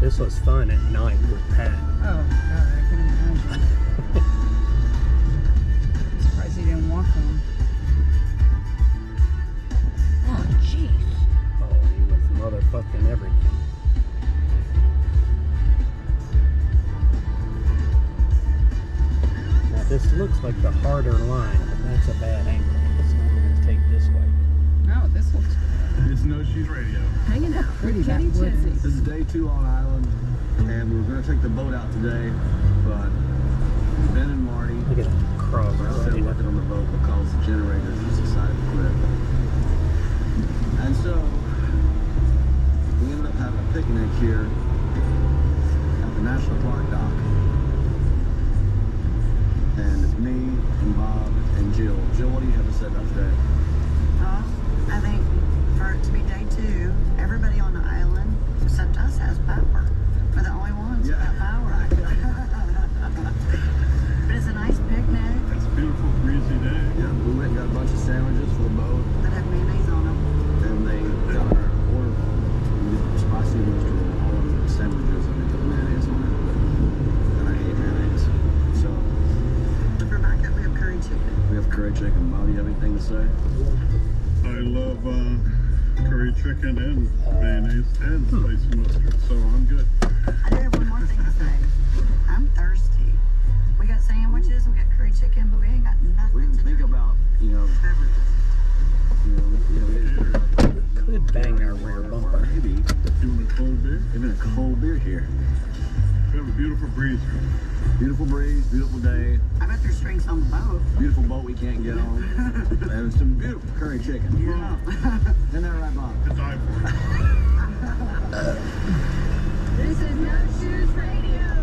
This was fun at night with Pat. Oh, God, I can imagine. I'm surprised he didn't walk home. Oh, jeez. Oh, he was motherfucking everything. Now this looks like the harder line, but that's a bad angle. So I'm going to take this way. No, this looks good. It's No Shoes Radio. Hanging out. Pretty that woodsy. This is day 2 on island, and we were going to take the boat out today, but Ben and Marty Look at that cross. were out there working on the boat because the generators just decided to quit. And so we ended up having a picnic here at the National Park dock. And it's me and Bob and Jill. Jill, what do you have to say about today? I think for it to be day 2, everybody on the island, except us, has power. We're the only ones with that power. But it's a nice picnic It's a beautiful, breezy day. Yeah, we went and got a bunch of sandwiches for the boat, that have mayonnaise on them. and they got our order spicy mustard on all of the sandwiches, and they put mayonnaise on it. And I hate mayonnaise. So But for backup, we have curry chicken. we have curry chicken. Bob, you have anything to say? I love curry chicken and mayonnaise and spicy mustard, so I'm good. I do have one more thing to say. I'm thirsty. We got sandwiches, we got curry chicken, but we ain't got We nothing didn't to think drink. about, Beverages. we didn't Could bang our rear bumper. maybe You want a cold beer? even a cold beer here. We have a beautiful breeze here. Beautiful breeze, beautiful day, I bet there's drinks on the boat. beautiful boat we can't get on, and some beautiful curry chicken. Yeah. Isn't that right, Bob? To die for. This is No Shoes Radio.